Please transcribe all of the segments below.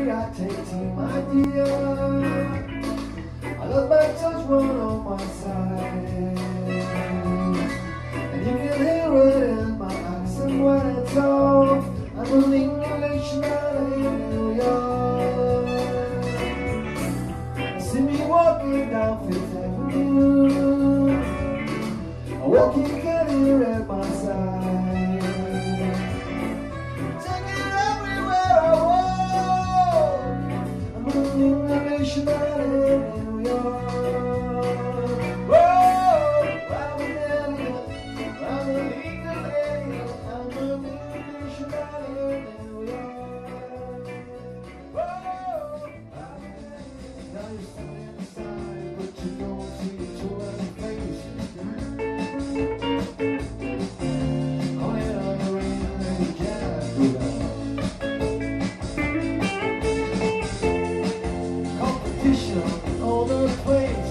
irritating, my dear. I love my touch one on my side, and you can hear it in my accent when I talk. I'm an Englishman in New York. See me walking down Fifth Avenue, a walking cat here at my side. Take it everywhere I walk. I'm an Englishman in New York. Oh, I'm an alien, I'm an illegal alien, I'm an Englishman in New York. Oh, I'm an alien. Now you're standing inside, but you don't see each other's face. Only on the rain and you can't do that. Competition in all the places.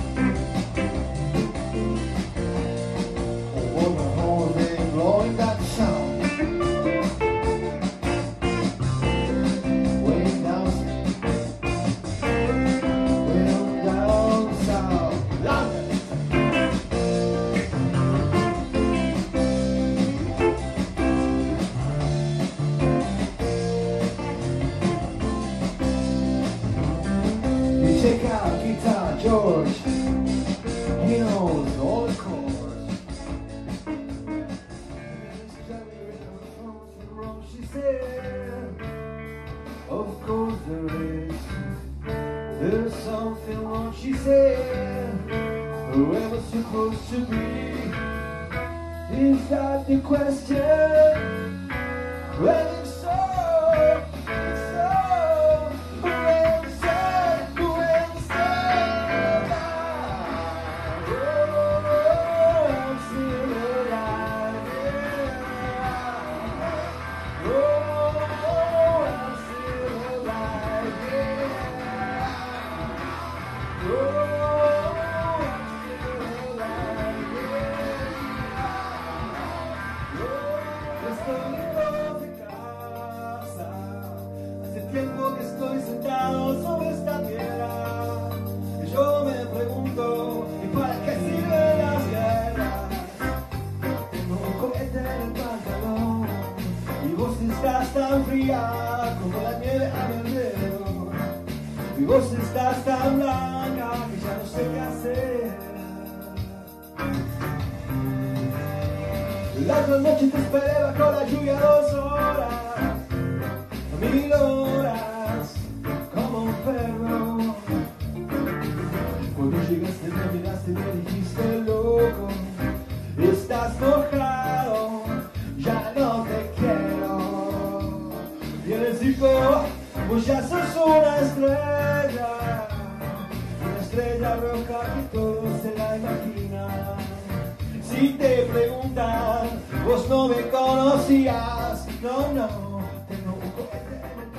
Oh, the whole thing blowing that sound. Way down south. London. You check out Guitar George, he knows all the chords. She said, of course there is. There's something wrong, she said. Whoever's supposed to be, is that the question? Well, if so, whoever said, oh, I'm still alive, yeah. Oh, I'm still alive, yeah. Oh, I'm still alive, yeah. Estoy lejos de casa, hace tiempo que estoy sentado sobre esta piedra, y yo me pregunto, ¿y para qué sirven las guerras? Tengo un cohete en el pantalón, y vos estás tan fría como la nieve a mi alrededor, y vos estás tan blanca que ya no sé qué hacer. La otra noche te esperé bajo la lluvia 2 horas, 1000 horas, como un perro. Cuando llegaste me miraste y me dijiste, loco, estás mojado, ya no te quiero. Y él dijo, pues ya sos una estrella roja que todos se la imaginan. Si te preguntan, vos no me conocías, no, tengo un cohete en el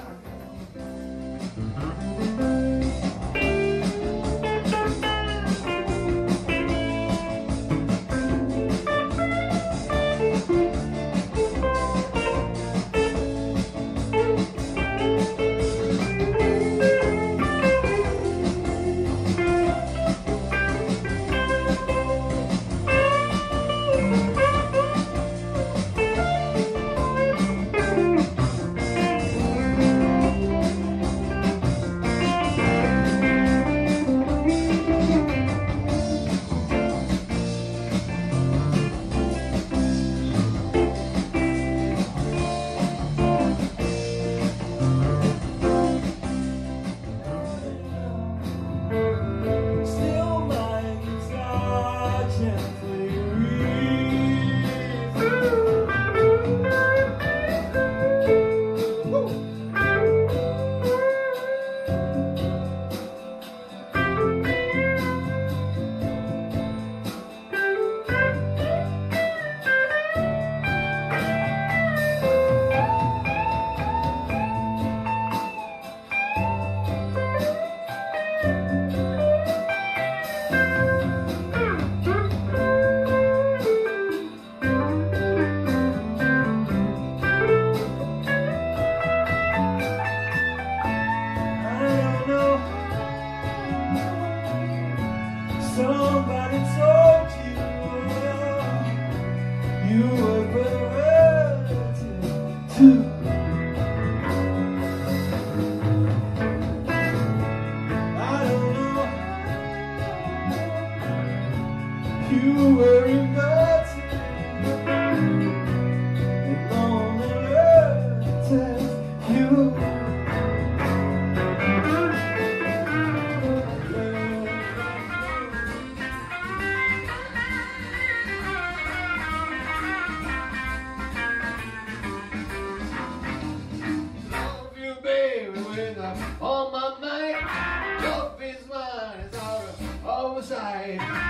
too. I don't know how you were invited, and no one ever tells you. On my mind, love is mine, it's out of sight.